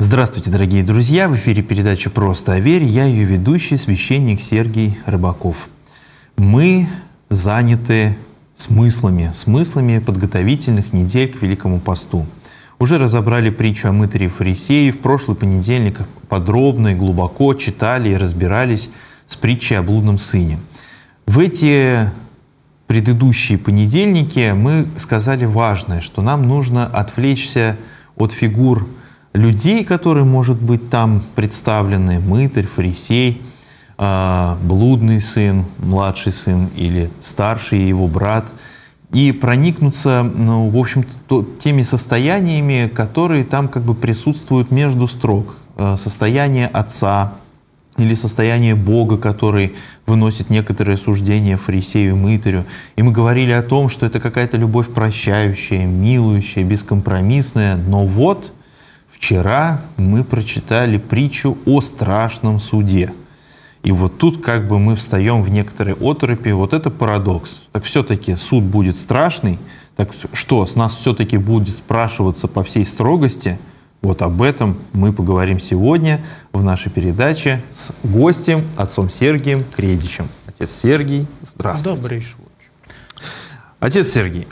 Здравствуйте, дорогие друзья! В эфире передача «Просто о вере». Я ее ведущий, священник Сергий Рыбаков. Мы заняты смыслами подготовительных недель к Великому посту. Уже разобрали притчу о мытаре и фарисее. В прошлый понедельник подробно и глубоко читали и разбирались с притчей о блудном сыне. В эти предыдущие понедельники мы сказали важное, что нам нужно отвлечься от фигур людей, которые, может быть, там представлены: мытарь, фарисей, блудный сын, младший сын или старший его брат, и проникнуться, в общем-то, теми состояниями, которые там как бы присутствуют между строк. Состояние отца или состояние Бога, который выносит некоторые суждения фарисею и мытарю. И мы говорили о том, что это какая-то любовь прощающая, милующая, бескомпромиссная. Но вот вчера мы прочитали притчу о страшном суде. И вот тут как бы мы встаем в некоторые оторопи. Вот это парадокс. Так все-таки суд будет страшный. Так что, с нас все-таки будет спрашиваться по всей строгости? Вот об этом мы поговорим сегодня в нашей передаче с гостем, отцом Сергием Кредичем. Отец Сергий, здравствуйте. Добрейшего. Отец Сергий,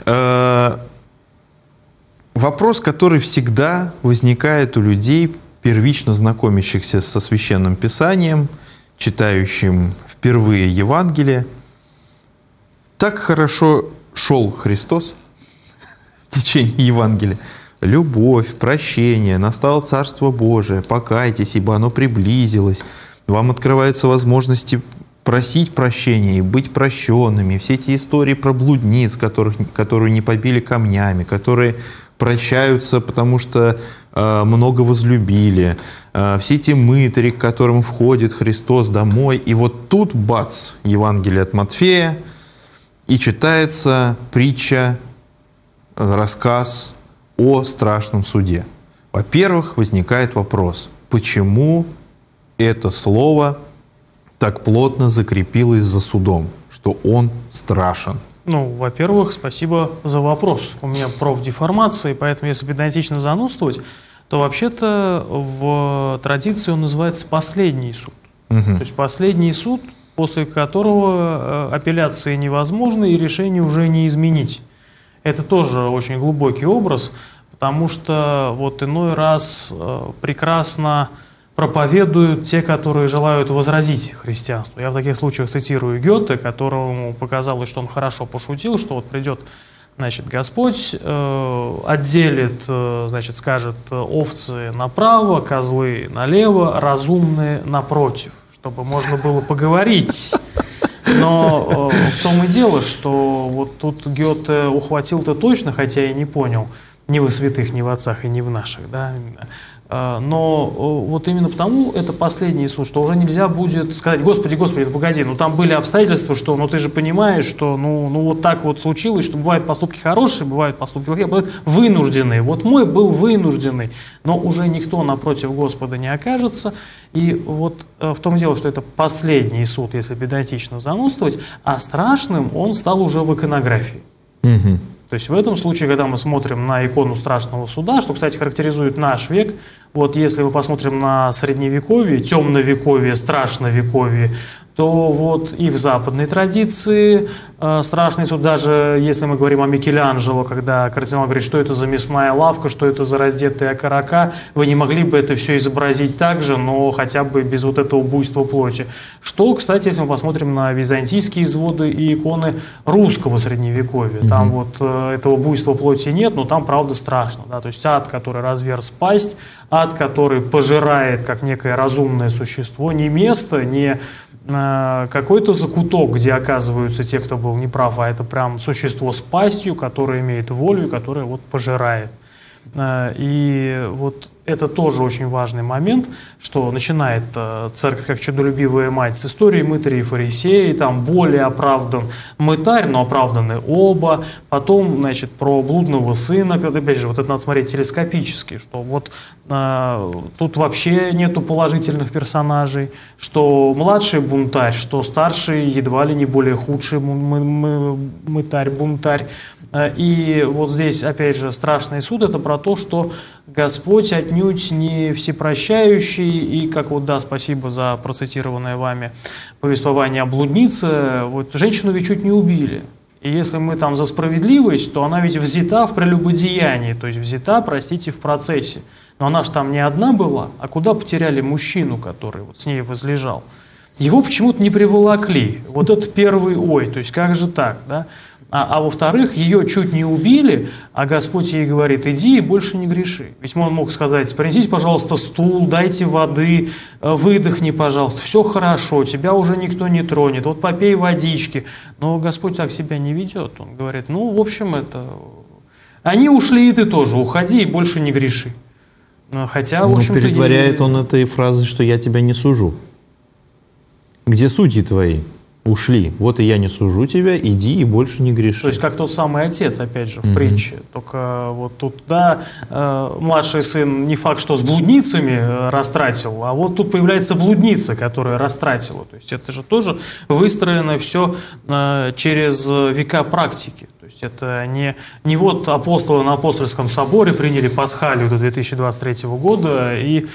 вопрос, который всегда возникает у людей, первично знакомящихся со Священным Писанием, читающим впервые Евангелие. Так хорошо шел Христос в течение Евангелия. Любовь, прощение, настало Царство Божие, покайтесь, ибо оно приблизилось. Вам открываются возможности просить прощения и быть прощенными. Все эти истории про блудниц, которые не побили камнями, которые прощаются, потому что много возлюбили. Все эти мытари, к которым входит Христос домой. И вот тут, бац, Евангелие от Матфея, и читается притча, рассказ о страшном суде. Во-первых, возникает вопрос, почему это слово так плотно закрепилось за судом, что он страшен? Ну, во-первых, спасибо за вопрос. У меня профдеформация, поэтому если педантично занудствовать, то вообще-то в традиции он называется «последний суд». То есть последний суд, после которого апелляции невозможны и решение уже не изменить. Это тоже очень глубокий образ, потому что вот иной раз прекрасно проповедуют те, которые желают возразить христианству. Я в таких случаях цитирую Гёте, которому показалось, что он хорошо пошутил, что вот придет, значит, Господь, отделит, значит, скажет, овцы направо, козлы налево, разумные напротив, чтобы можно было поговорить. Но в том и дело, что вот тут Гёте ухватил-то точно, хотя и не понял, ни во святых, ни в отцах и ни в наших, да. Но вот именно потому это последний суд, что уже нельзя будет сказать: Господи, Господи, погоди, ну там были обстоятельства, что, ну ты же понимаешь, что ну вот так вот случилось, что бывают поступки хорошие, бывают поступки плохие, бывают вынужденные. Вот мой был вынужденный, но уже никто напротив Господа не окажется. И вот в том дело, что это последний суд, если педантично занудствовать, а страшным он стал уже в иконографии. То есть в этом случае, когда мы смотрим на икону страшного суда, что, кстати, характеризует наш век, вот если мы посмотрим на средневековье, темновековье, страшновековье, то вот и в западной традиции страшный суд, даже если мы говорим о Микеланджело, когда кардинал говорит, что это за мясная лавка, что это за раздетые окорока, вы не могли бы это все изобразить так же, но хотя бы без вот этого буйства плоти. Что, кстати, если мы посмотрим на византийские изводы и иконы русского средневековья, там вот этого буйства плоти нет, но там, правда, страшно. Да? То есть ад, который разверз пасть, ад, который пожирает как некое разумное существо, не место, не какой-то закуток, где оказываются те, кто был неправ, а это прям существо с пастью, которое имеет волю, которое вот пожирает. И вот это тоже очень важный момент, что начинает церковь как чудолюбивая мать с истории мытаря и фарисея, там более оправдан мытарь, но оправданы оба. Потом, значит, про блудного сына, опять же, вот это надо смотреть телескопически, что вот тут вообще нету положительных персонажей, что младший бунтарь, что старший едва ли не более худший мытарь, бунтарь. И вот здесь, опять же, страшный суд — это про то, что Господь отнюдь не всепрощающий, и, как вот, да, спасибо за процитированное вами повествование о блуднице, вот женщину ведь чуть не убили. И если мы там за справедливость, то она ведь взята в прелюбодеянии, то есть взята, простите, в процессе. Но она же там не одна была, а куда потеряли мужчину, который вот с ней возлежал? Его почему-то не приволокли. Вот это первый ой, то есть как же так, да? А во-вторых, ее чуть не убили, а Господь ей говорит: иди и больше не греши. Ведь он мог сказать: принесите, пожалуйста, стул, дайте воды, выдохни, пожалуйста, все хорошо, тебя уже никто не тронет, вот попей водички. Но Господь так себя не ведет. Он говорит: ну, в общем, это... Они ушли, и ты тоже уходи и больше не греши. Хотя, в общем-то... Перетворяет он этой фразой, что я тебя не сужу. Где судьи твои? Ушли. Вот и я не сужу тебя, иди и больше не греши. То есть как тот самый отец, опять же, в притче. Только вот тут, да, младший сын не факт, что с блудницами растратил, а вот тут появляется блудница, которая растратила. То есть это же тоже выстроено все через века практики. То есть это не вот апостолы на апостольском соборе приняли Пасхалию до 2023 года и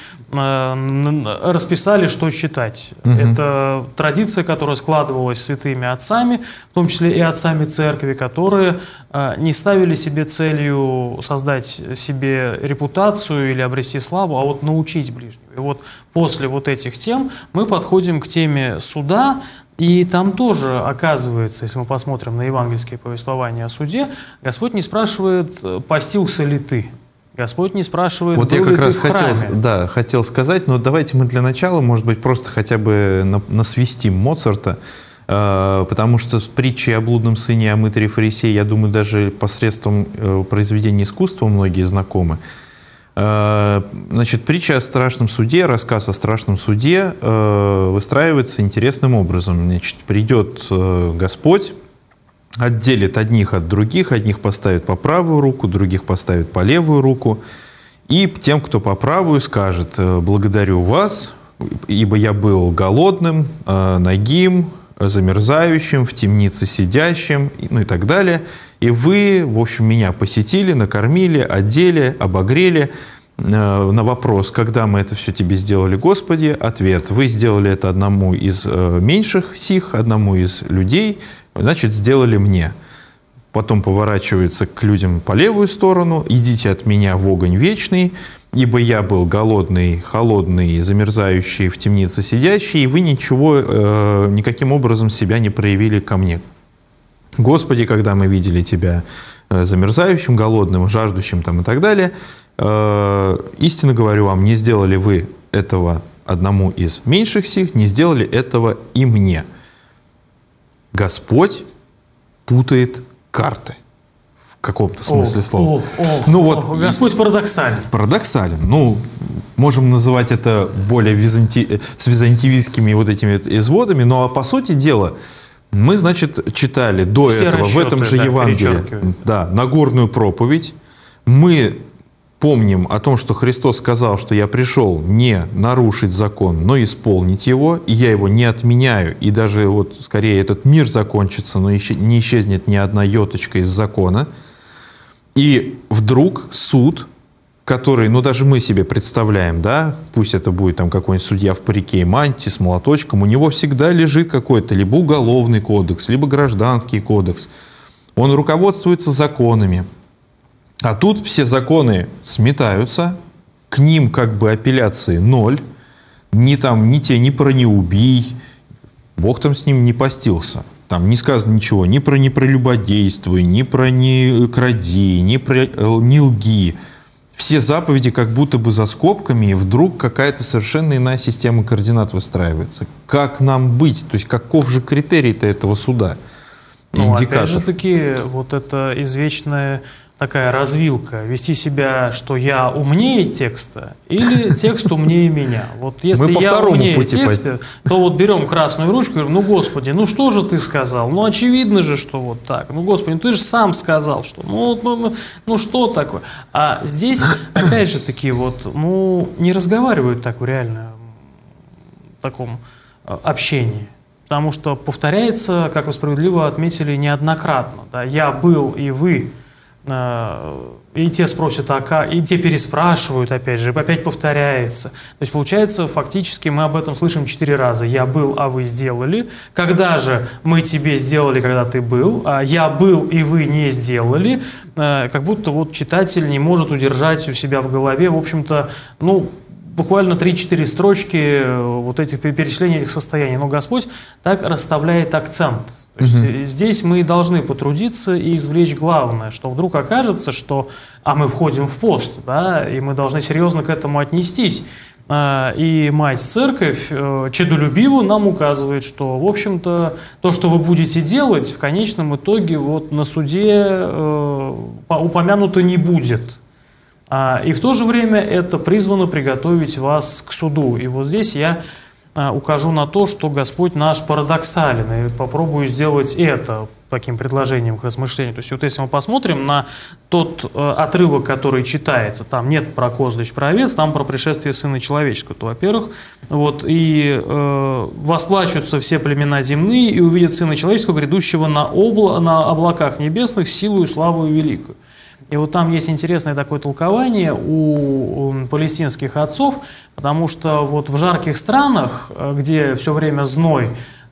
расписали, что читать. Это традиция, которая складывалась святыми отцами, в том числе и отцами церкви, которые не ставили себе целью создать себе репутацию или обрести славу, а вот научить ближнего. И вот после вот этих тем мы подходим к теме суда, и там тоже оказывается, если мы посмотрим на евангельские повествования о суде, Господь не спрашивает, постился ли ты. Господь не спрашивает, вот был я ли как раз ты в храме. хотел сказать, но давайте мы для начала, может быть, просто хотя бы насвистим Моцарта, потому что с притчей о блудном сыне, о мытаре фарисее, я думаю, даже посредством произведения искусства многие знакомы. Значит, притча о страшном суде, рассказ о страшном суде выстраивается интересным образом. Значит, придет Господь, отделит одних от других, одних поставит по правую руку, других поставит по левую руку, и тем, кто по правую, скажет: благодарю вас, ибо я был голодным, нагим, замерзающим, в темнице сидящим, ну и так далее. И вы, в общем, меня посетили, накормили, одели, обогрели. На вопрос: когда мы это все тебе сделали, Господи? Ответ: вы сделали это одному из меньших сих, одному из людей, значит, сделали мне. Потом поворачивается к людям по левую сторону: идите от меня в огонь вечный, ибо я был голодный, холодный, замерзающий, в темнице сидящий, и вы никаким образом себя не проявили ко мне. Господи, когда мы видели тебя замерзающим, голодным, жаждущим там и так далее, истинно говорю вам, не сделали вы этого одному из меньших сих, не сделали этого и мне. Господь путает карты. В каком-то смысле слова. Господь парадоксален. Парадоксален. Ну, можем называть это более с византийскими вот этими изводами, но по сути дела, мы, значит, читали до этого в этом же Евангелии Нагорную проповедь. Мы помним о том, что Христос сказал, что я пришел не нарушить закон, но исполнить его, и я его не отменяю, и даже вот скорее этот мир закончится, но не исчезнет ни одна йоточка из закона. И вдруг суд, который, ну даже мы себе представляем, да, пусть это будет там какой-нибудь судья в парике и мантии с молоточком, у него всегда лежит какой-то либо уголовный кодекс, либо гражданский кодекс. Он руководствуется законами. А тут все законы сметаются, к ним как бы апелляции ноль, ни про «не убий», Бог там с ним не постился. Там не сказано ничего ни про «не прелюбодействуй», ни про «не кради», ни про «не лги». Все заповеди как будто бы за скобками, и вдруг какая-то совершенно иная система координат выстраивается. Как нам быть? То есть каков же критерий-то этого суда? Опять же таки, вот это извечная такая развилка. Вести себя, что я умнее текста, или текст умнее меня. Вот если я умнее текста, то вот берем красную ручку и говорим: ну, Господи, ну что же ты сказал? Ну, очевидно же, что вот так. Ну, Господи, ты же сам сказал, что ну что такое? А здесь, опять же таки, вот, не разговаривают так в реальном таком общении. Потому что повторяется, как вы справедливо отметили, неоднократно. Да? Я был, и вы. и те спросят, и те переспрашивают, опять же, опять повторяется. То есть, получается, фактически мы об этом слышим 4 раза. Я был, а вы сделали. Когда же мы тебе сделали, когда ты был? Я был, и вы не сделали. Как будто вот читатель не может удержать у себя в голове, в общем-то, ну, буквально 3-4 строчки вот этих перечислений этих состояний. Но Господь так расставляет акцент. То есть здесь мы должны потрудиться и извлечь главное, что вдруг окажется, что мы входим в пост, да, и мы должны серьезно к этому отнестись. И Мать Церковь чадолюбиво нам указывает, что, в общем-то, то, что вы будете делать, в конечном итоге вот на суде упомянуто не будет. И в то же время это призвано приготовить вас к суду. И вот здесь я укажу на то, что Господь наш парадоксален, и попробую сделать это таким предложением к размышлению. То есть вот если мы посмотрим на тот отрывок, который читается, там нет про козлищ, про овец, там про пришествие Сына Человеческого, то, во-первых, вот, и восплачутся все племена земные и увидят Сына Человеческого, грядущего на облаках небесных, силою, славою великую. И вот там есть интересное такое толкование у палестинских отцов, потому что вот в жарких странах, где все время зной,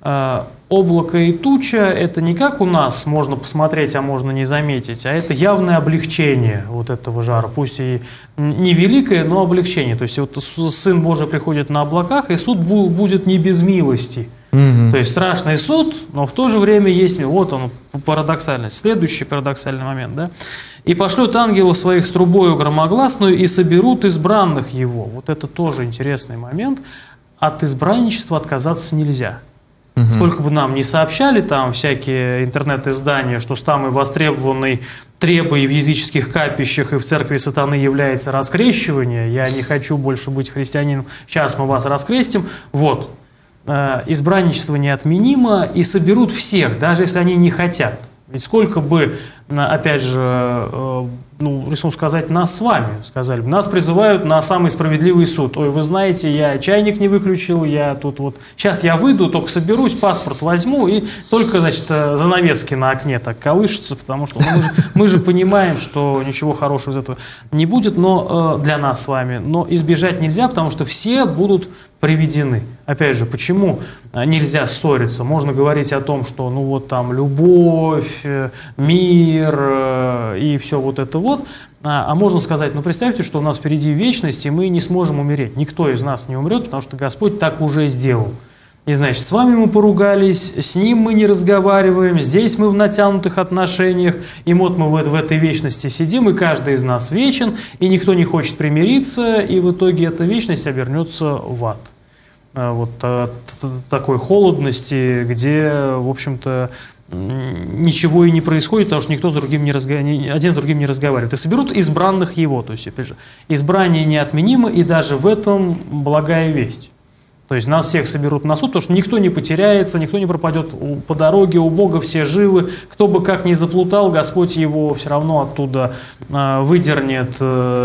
облако и туча – это не как у нас можно посмотреть, а можно не заметить, а это явное облегчение вот этого жара, пусть и не великое, но облегчение. То есть вот Сын Божий приходит на облаках, и суд будет не без милости. То есть страшный суд, но в то же время есть, вот он, парадоксальность. Следующий парадоксальный момент, да? «И пошлют ангелов своих с трубою громогласную, и соберут избранных его». Вот это тоже интересный момент. От избранничества отказаться нельзя. Сколько бы нам ни сообщали там всякие интернет-издания, что самый востребованный требой в языческих капищах и в церкви сатаны является раскрещивание, я не хочу больше быть христианином, сейчас мы вас раскрестим, вот. Избранничество неотменимо, и соберут всех, даже если они не хотят. Ведь сколько бы, опять же, рискну сказать, нас с вами, сказали, нас призывают на самый справедливый суд. Ой, вы знаете, я чайник не выключил, я тут вот, сейчас я выйду, только соберусь, паспорт возьму, и только, значит, занавески на окне так колышутся, потому что мы же понимаем, что ничего хорошего из этого не будет, но для нас с вами. Но избежать нельзя, потому что все будут приведены. Опять же, почему нельзя ссориться? Можно говорить о том, что ну вот там любовь, мир и все вот это вот. А можно сказать, ну представьте, что у нас впереди вечность, и мы не сможем умереть. Никто из нас не умрет, потому что Господь так уже сделал. И значит, с вами мы поругались, с Ним мы не разговариваем, здесь мы в натянутых отношениях, и вот мы в этой вечности сидим, и каждый из нас вечен, и никто не хочет примириться, и в итоге эта вечность обернется в ад. Вот такой холодности, где, в общем-то, ничего и не происходит, потому что никто с другим один с другим не разговаривает. И соберут избранных его, то есть, опять же, избрание неотменимо, и даже в этом благая весть. То есть нас всех соберут на суд, потому что никто не потеряется, никто не пропадет по дороге, у Бога все живы. Кто бы как ни заплутал, Господь его все равно оттуда выдернет,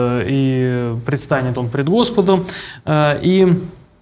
и предстанет он пред Господом. И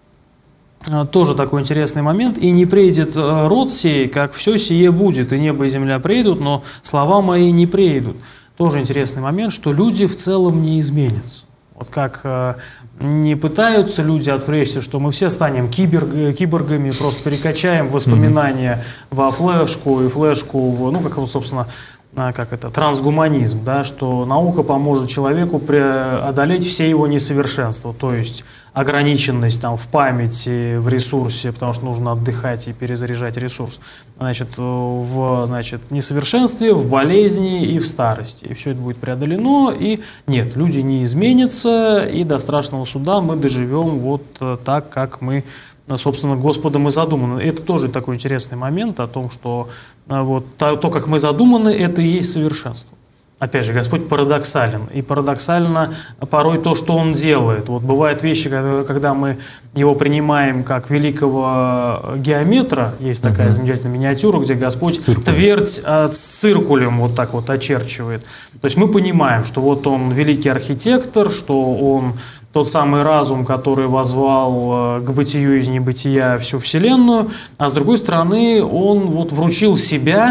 тоже такой интересный момент. «И не придет род сей, как все сие будет, и небо и земля придут, но слова мои не придут». Тоже интересный момент, что люди в целом не изменятся. Вот как не пытаются люди отвлечься, что мы все станем киборгами, просто перекачаем воспоминания во флешку, и флешку в, ну, как вот, собственно, как это, трансгуманизм, да, что наука поможет человеку преодолеть все его несовершенства, то есть ограниченность там в памяти, в ресурсе, потому что нужно отдыхать и перезаряжать ресурс, значит, в несовершенстве, в болезни и в старости. И все это будет преодолено, и нет, люди не изменятся, и до страшного суда мы доживем вот так, как мы, собственно, Господом и задуманы. Это тоже такой интересный момент о том, что вот то, как мы задуманы, это и есть совершенство. Опять же, Господь парадоксален, и парадоксально порой то, что Он делает. Вот бывают вещи, когда мы Его принимаем как великого геометра, есть такая замечательная миниатюра, где Господь твердь с циркулем вот так вот очерчивает. То есть мы понимаем, что вот Он великий архитектор, что Он тот самый разум, который возвал к бытию из небытия всю Вселенную, а с другой стороны Он вот вручил себя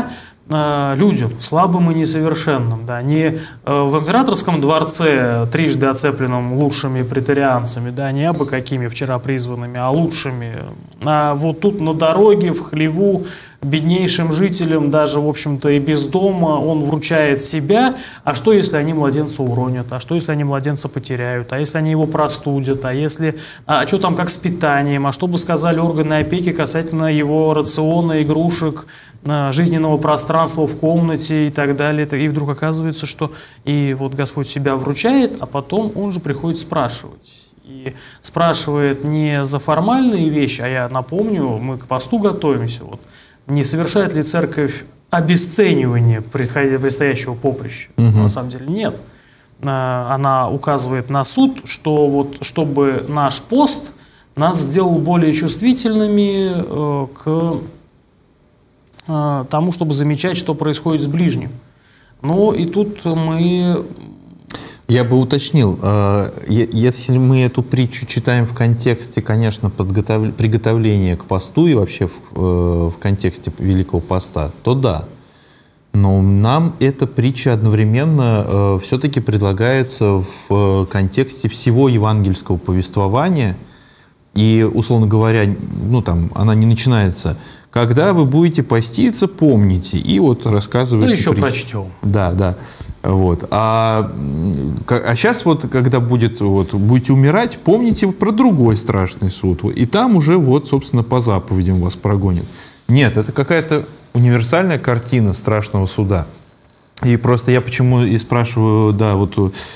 людям, слабым и несовершенным, да, не в императорском дворце, трижды оцепленном лучшими претарианцами, да, не абы какими вчера призванными, а лучшими, а вот тут на дороге, в хлеву, беднейшим жителям, даже, в общем-то, и без дома, он вручает себя. А что, если они младенца уронят? А что, если они младенца потеряют? А если они его простудят? А что там как с питанием? А что бы сказали органы опеки касательно его рациона, игрушек, жизненного пространства в комнате и так далее? И вдруг оказывается, что и вот Господь себя вручает, а потом он же приходит спрашивать. И спрашивает не за формальные вещи, а я напомню, мы к посту готовимся, вот. Не совершает ли церковь обесценивание предстоящего поприща? На самом деле нет. Она указывает на суд, что вот, чтобы наш пост нас сделал более чувствительными к тому, чтобы замечать, что происходит с ближним. Ну и тут мы... Я бы уточнил, если мы эту притчу читаем в контексте, конечно, приготовления к посту и вообще в контексте Великого Поста, то да. Но нам эта притча одновременно все-таки предлагается в контексте всего евангельского повествования. И, условно говоря, ну, там, она не начинается... Когда вы будете поститься, помните. И вот рассказывается... Ну, еще прочтем. Да, да. Вот. А сейчас вот, когда будете умирать, помните про другой страшный суд. И там уже вот, собственно, по заповедям вас прогонят. Нет, это какая-то универсальная картина страшного суда. И просто я почему и спрашиваю, да, вот,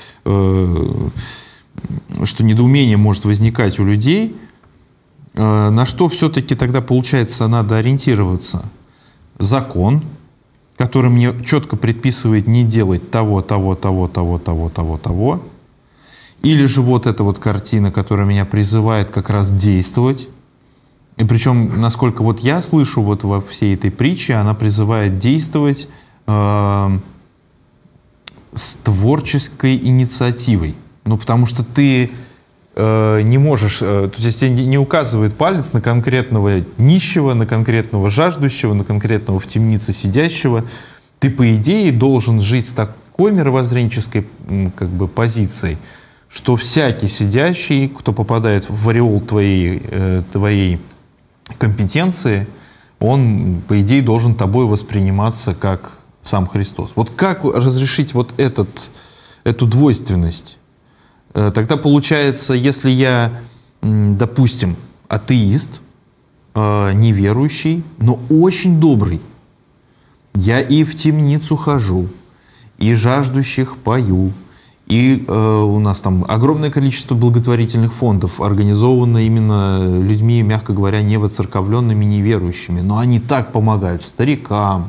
что недоумение может возникать у людей... На что все-таки тогда, получается, надо ориентироваться? Закон, который мне четко предписывает не делать того. Или же вот эта вот картина, которая меня призывает как раз действовать. И причем, насколько вот я слышу вот во всей этой притче, она призывает действовать с творческой инициативой. Ну, потому что ты... не можешь, то есть тебе не указывает палец на конкретного нищего, на конкретного жаждущего, на конкретного в темнице сидящего. Ты, по идее, должен жить с такой мировоззренческой как бы позицией, что всякий сидящий, кто попадает в ореол твоей компетенции, он, по идее, должен тобой восприниматься как сам Христос. Вот как разрешить вот эту двойственность? Тогда получается, если я, допустим, атеист, неверующий, но очень добрый, я и в темницу хожу, и жаждущих пою, и у нас там огромное количество благотворительных фондов организовано именно людьми, мягко говоря, невоцерковленными, неверующими, но они так помогают старикам,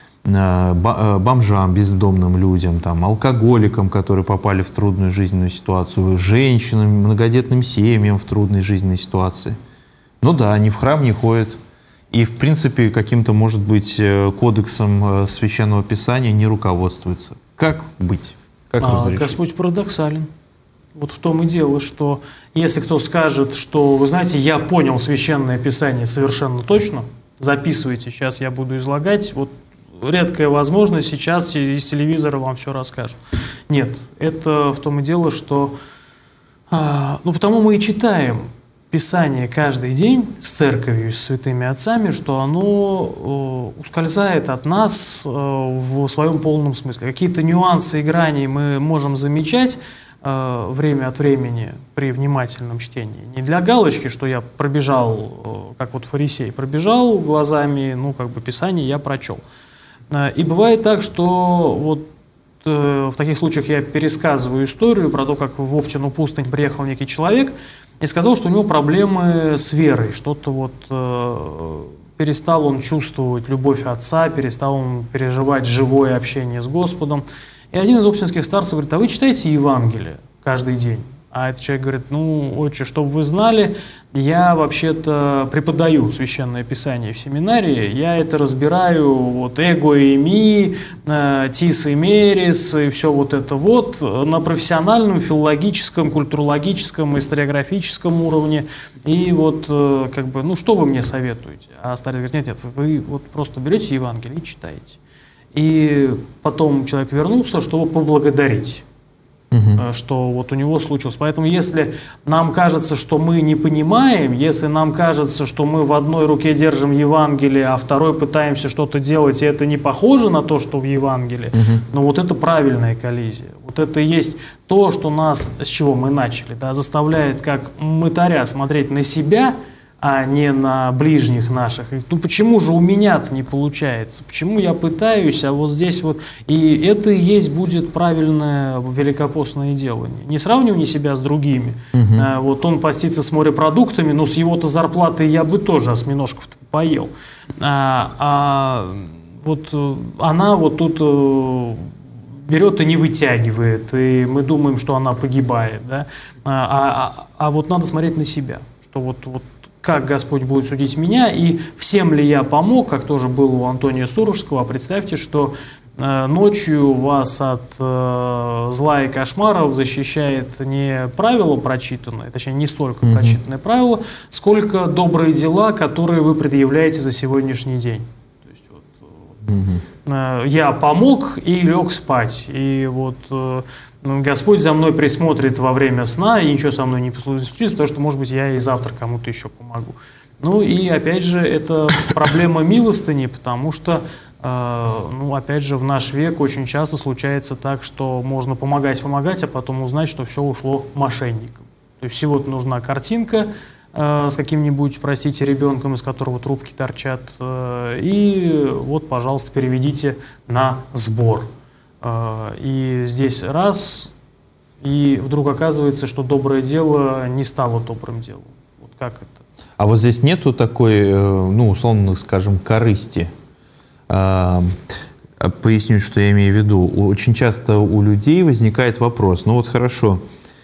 бомжам, бездомным людям, там, алкоголикам, которые попали в трудную жизненную ситуацию, женщинам, многодетным семьям в трудной жизненной ситуации. Ну да, они в храм не ходят. И, в принципе, каким-то, может быть, кодексом Священного Писания не руководствуются. Как быть? Как разрешить? Господь парадоксален. Вот в том и дело, что если кто скажет, что, вы знаете, я понял Священное Писание совершенно точно, записывайте, сейчас я буду излагать, вот редкая возможность, сейчас из телевизора вам все расскажут. Нет, это в том и дело, что... ну, потому мы и читаем Писание каждый день с церковью, с святыми отцами, что оно ускользает от нас в своем полном смысле. Какие-то нюансы и грани мы можем замечать время от времени при внимательном чтении. Не для галочки, что я пробежал, как вот фарисей, пробежал глазами, ну, как бы Писание я прочел. И бывает так, что вот в таких случаях я пересказываю историю про то, как в Оптину пустынь приехал некий человек и сказал, что у него проблемы с верой, что-то вот перестал он чувствовать любовь Отца, перестал он переживать живое общение с Господом. И один из оптинских старцев говорит: а вы читаете Евангелие каждый день? А этот человек говорит: ну, отче, чтобы вы знали, я вообще-то преподаю Священное Писание в семинарии, я это разбираю, вот, эго и ми, тис и мерис, и все вот это вот, на профессиональном, филологическом, культурологическом, историографическом уровне, и вот, как бы, ну, что вы мне советуете? А старец говорит: нет, вы вот просто берете Евангелие и читаете. и потом человек вернулся, чтобы поблагодарить, что вот у него случилось. Поэтому если нам кажется, что мы не понимаем, если нам кажется, что мы в одной руке держим Евангелие, а второй пытаемся что-то делать, и это не похоже на то, что в Евангелии, но вот это правильная коллизия. Вот это и есть то, что нас, с чего мы начали, да, заставляет как мытаря смотреть на себя, а не на ближних наших. Ну почему же у меня-то не получается? Почему я пытаюсь, а вот здесь вот... И это и есть будет правильное великопостное делание. Не сравнивание себя с другими. Вот он постится с морепродуктами, но с его-то зарплатой я бы тоже осьминожков-то поел. Вот она вот тут... берет и не вытягивает, и мы думаем, что она погибает. Да? А вот надо смотреть на себя, что вот как Господь будет судить меня, и всем ли я помог, как тоже было у Антония Сурожского. Представьте, что ночью вас от зла и кошмаров защищает не правило прочитанное, точнее не столько прочитанное правило, сколько добрые дела, которые вы предъявляете за сегодняшний день. То есть, я помог и лег спать, и вот Господь за мной присмотрит во время сна, и ничего со мной не случится, потому что, может быть, я и завтра кому-то еще помогу. Ну и, опять же, это проблема милостыни, потому что, ну, опять же, в наш век очень часто случается так, что можно помогать, а потом узнать, что все ушло мошенникам. То есть всего-то нужна картинка с каким-нибудь, простите, ребенком, из которого трубки торчат, и вот, пожалуйста, переведите на сбор. И здесь раз, и вдруг оказывается, что доброе дело не стало добрым делом. Вот как это? А вот здесь нету такой, ну, условно скажем, корысти. Поясню, что я имею в виду. Очень часто у людей возникает вопрос, ну вот хорошо,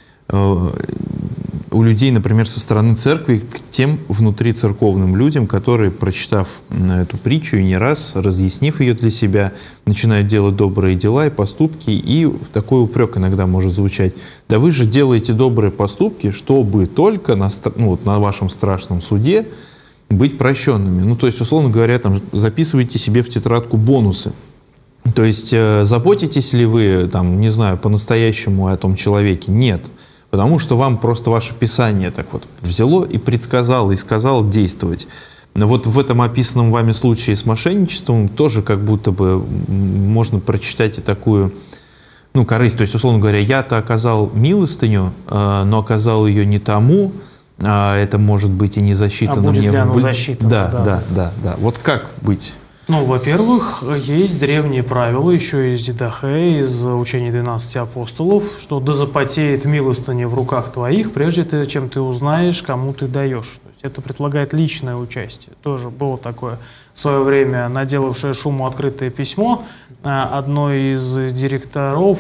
у людей, например, со стороны церкви, к тем внутрицерковным людям, которые, прочитав эту притчу и не раз, разъяснив ее для себя, начинают делать добрые дела и поступки, и такой упрек иногда может звучать: да вы же делаете добрые поступки, чтобы только на вашем страшном суде быть прощенными. Ну, то есть, условно говоря, там, записывайте себе в тетрадку бонусы. То есть, заботитесь ли вы, там, не знаю, по-настоящему о том человеке? Нет. Потому что вам просто ваше Писание так вот взяло и предсказало, и сказало действовать. Вот в этом описанном вами случае с мошенничеством тоже как будто бы можно прочитать и такую, ну, корысть. То есть, условно говоря, я-то оказал милостыню, но оказал ее не тому, это может быть и не засчитано будет мне. Ли оно засчитано? Да. Вот как быть? Ну, во-первых, есть древние правила, еще из Дидахе, из учения 12 апостолов, что да запотеет милостыня в руках твоих, прежде чем ты узнаешь, кому ты даешь. То есть это предполагает личное участие. Тоже было такое в свое время наделавшее шуму открытое письмо одной из директоров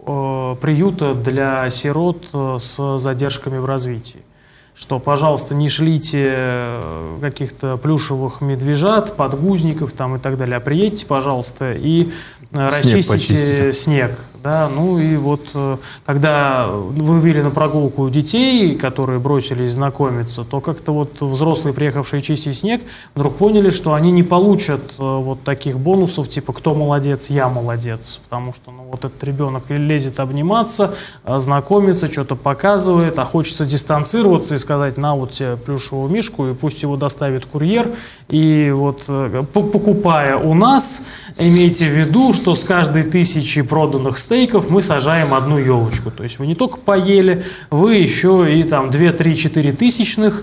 приюта для сирот с задержками в развитии. Что, пожалуйста, не шлите каких-то плюшевых медвежат, подгузников там и так далее, а приедьте, пожалуйста, и расчистите снег. Да? Ну и вот, когда вы вывели на прогулку детей, которые бросились знакомиться, то как-то вот взрослые, приехавшие чистить снег, вдруг поняли, что они не получат вот таких бонусов, типа «кто молодец, я молодец», потому что ну, вот этот ребенок лезет обниматься, знакомиться, что-то показывает, а хочется дистанцироваться и сказать: на вот тебе плюшевую мишку, и пусть его доставит курьер, и вот покупая у нас, имейте в виду, что с каждой 1000 проданных стейков мы сажаем одну елочку. То есть вы не только поели, вы еще и там 2, 3, 4 тысячных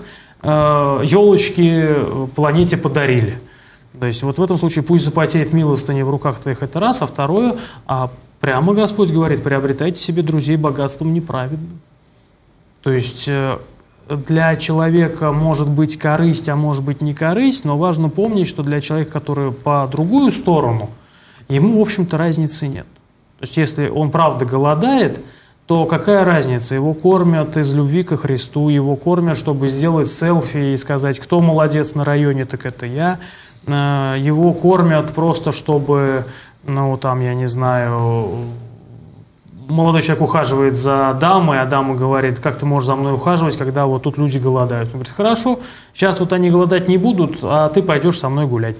елочки планете подарили. То есть вот в этом случае пусть запотеет милостыня в руках твоих, это раз, а второе, прямо Господь говорит: приобретайте себе друзей богатством неправедным. То есть для человека может быть корысть, а может быть не корысть, но важно помнить, что для человека, который по другую сторону, ему, в общем-то, разницы нет. То есть если он правда голодает, то какая разница? Его кормят из любви ко Христу, его кормят, чтобы сделать селфи и сказать: кто молодец на районе, так это я. Его кормят просто, чтобы, ну там, я не знаю, молодой человек ухаживает за дамой, а дама говорит: как ты можешь за мной ухаживать, когда вот тут люди голодают? Он говорит: хорошо, сейчас вот они голодать не будут, а ты пойдешь со мной гулять.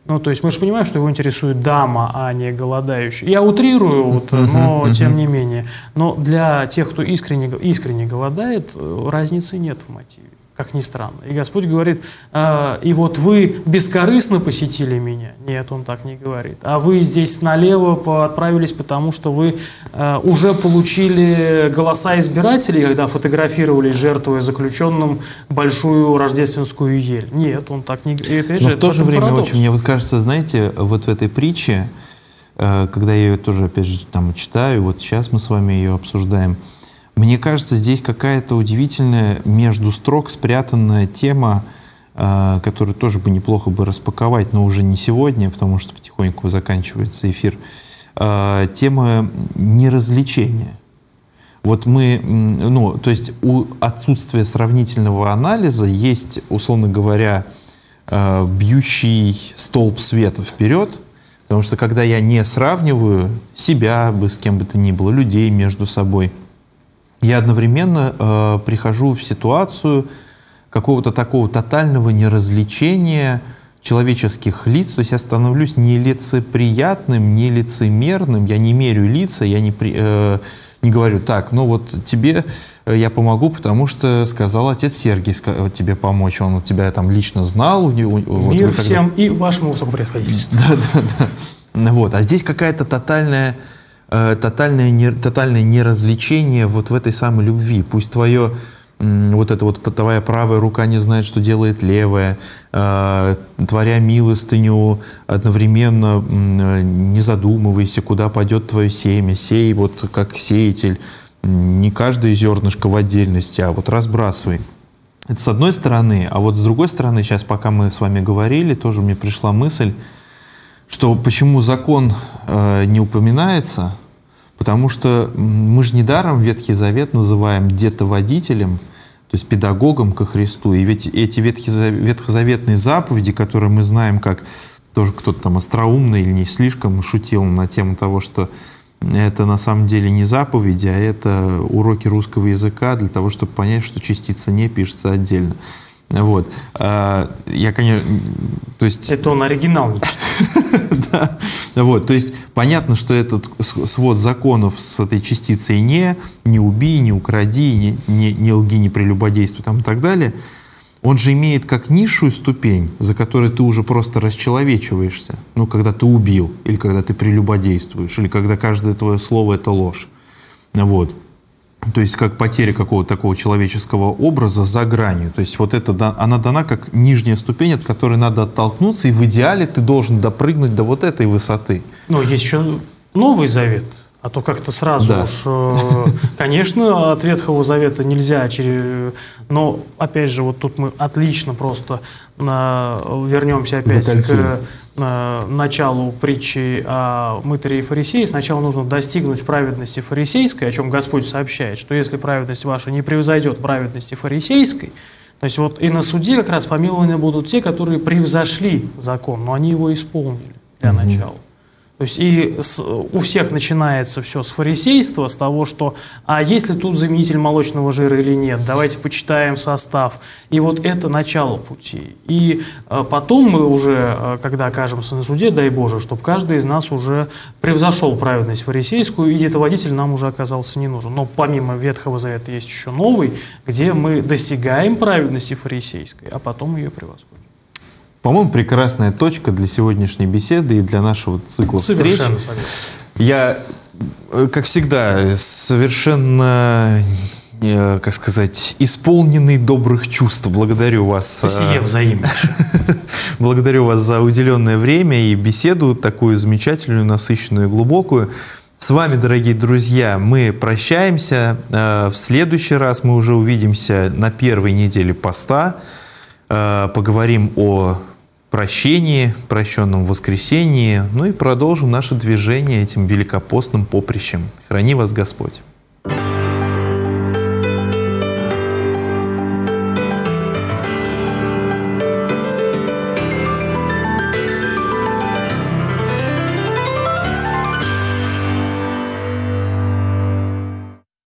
Ну, то есть мы же понимаем, что его интересует дама, а не голодающий. Я утрирую, вот, но тем не менее. Но для тех, кто искренне голодает, разницы нет в мотиве, как ни странно. И Господь говорит, и вот вы бескорыстно посетили меня. Нет, Он так не говорит. А вы здесь налево отправились, потому что вы уже получили голоса избирателей, когда фотографировались, жертвуя заключенным большую рождественскую ель. Нет, Он так не говорит. Но в то же время, очень, мне вот кажется, знаете, вот в этой притче, когда я ее тоже, опять же, там читаю, вот сейчас мы с вами ее обсуждаем, мне кажется, здесь какая-то удивительная между строк спрятанная тема, которую тоже бы неплохо бы распаковать, но уже не сегодня, потому что потихоньку заканчивается эфир. Тема неразличения. Вот мы, ну, то есть у отсутствия сравнительного анализа есть, условно говоря, бьющий столб света вперед, потому что когда я не сравниваю себя бы с кем бы то ни было, людей между собой, я одновременно прихожу в ситуацию какого-то такого тотального неразличения человеческих лиц, то есть я становлюсь не лицеприятным, не лицемерным, я не мерю лица, я не говорю, так, ну вот тебе я помогу, потому что сказал отец Сергий тебе помочь, он тебя там лично знал. Мир всем и вашему высокопревосходительству. Да. Вот. А здесь какая-то тотальное неразличение вот в этой самой любви. Пусть твоя правая рука не знает, что делает левая, творя милостыню, одновременно не задумывайся, куда пойдет твое семя, сей вот как сеятель, не каждое зернышко в отдельности, а вот разбрасывай. Это с одной стороны, а вот с другой стороны, сейчас пока мы с вами говорили, тоже мне пришла мысль, что почему закон не упоминается. Потому что мы же недаром Ветхий Завет называем детоводителем, то есть педагогом ко Христу. И ведь эти ветхозаветные заповеди, которые мы знаем, как тоже кто-то там остроумный или не слишком шутил на тему того, что это на самом деле не заповеди, а это уроки русского языка для того, чтобы понять, что частица «не» пишется отдельно. Вот. Я, конечно, то есть... Это он оригинал не читает. Да. Вот. То есть понятно, что этот свод законов с этой частицей «не убий, не укради, не лги, не прелюбодействуй» там, и так далее, он же имеет как низшую ступень, за которой ты уже просто расчеловечиваешься. Ну, когда ты убил, или когда ты прелюбодействуешь, или когда каждое твое слово — это ложь. Вот. То есть как потеря какого-то такого человеческого образа за гранью. То есть вот это, она дана как нижняя ступень, от которой надо оттолкнуться, и в идеале ты должен допрыгнуть до вот этой высоты. Но есть еще Новый Завет, а то как-то сразу да. уж... Конечно, от Ветхого Завета нельзя, но опять же, вот тут мы отлично просто вернемся опять к началу притчи о мытаре и фарисее. Сначала нужно достигнуть праведности фарисейской, о чем Господь сообщает, что если праведность ваша не превзойдет праведности фарисейской, то есть вот и на суде как раз помилованы будут те, которые превзошли закон, но они его исполнили для начала. То есть и у всех начинается все с фарисейства, с того, что а есть ли тут заменитель молочного жира или нет, давайте почитаем состав. И вот это начало пути. И потом мы уже, когда окажемся на суде, дай Боже, чтобы каждый из нас уже превзошел праведность фарисейскую, и детоводитель нам уже оказался не нужен. Но помимо Ветхого Завета есть еще новый, где мы достигаем праведности фарисейской, а потом ее превосходим. По-моему, прекрасная точка для сегодняшней беседы и для нашего цикла встреч. Совершенно согласен. Я, как всегда, совершенно, как сказать, исполненный добрых чувств. Благодарю вас. Спасибо, взаимно. Благодарю вас за уделенное время и беседу такую замечательную, насыщенную и глубокую. С вами, дорогие друзья, мы прощаемся. В следующий раз мы уже увидимся на первой неделе поста. Поговорим о прощении, прощенном воскресении, ну и продолжим наше движение этим великопостным поприщем. Храни вас Господь!